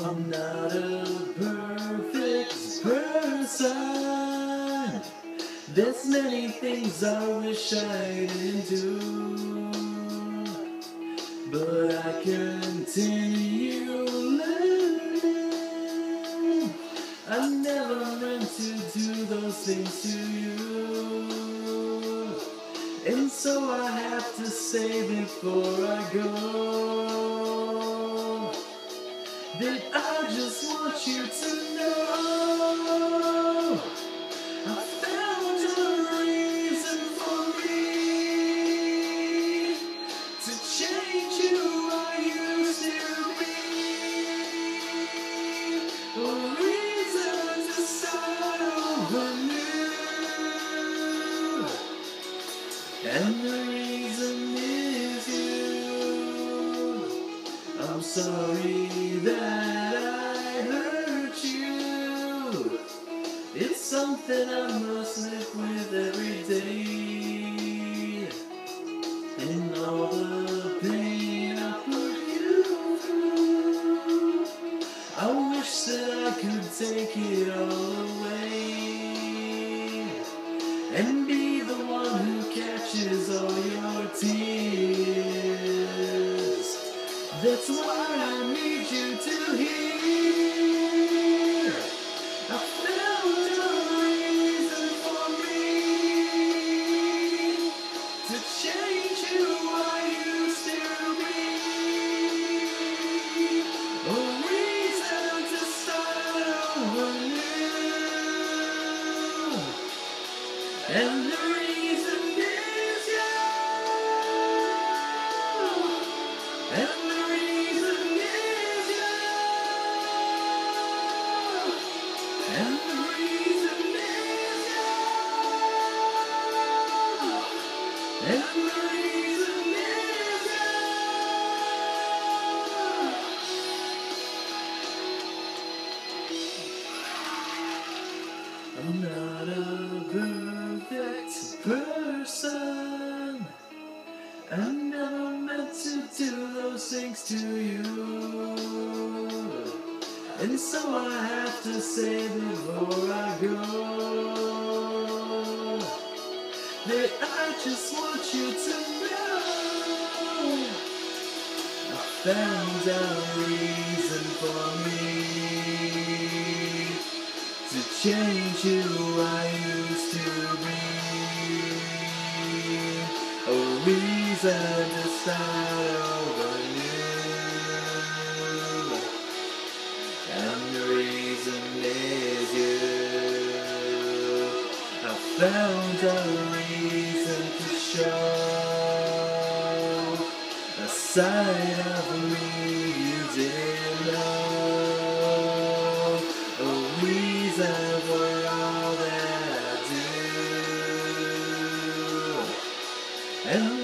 I'm not a perfect person. There's many things I wish I didn't do, but I continue learning. I never meant to do those things to you, and so I have to say before I go that I just want you to know I found a reason for me to change who I used to be, a reason to start over new, and the reason is you. I'm sorry that I hurt you. It's something I must live with every day, and all the pain I put you through, I wish that I could take it all away and be the one who catches all your tears. That's why I need you to hear. I found a reason for me to change who I used to be, a reason to start over new, and the reason is you. And the reason is you. And the reason is you. And the reason is you. I'm not a perfect person. I never meant to do those things to you, and so I have to say before I go that I just want you to know I found a reason for me to change who I used to be, a reason to start over new, and the reason is you. I found a reason to show a side of me you didn't know, a reason for all that I do. And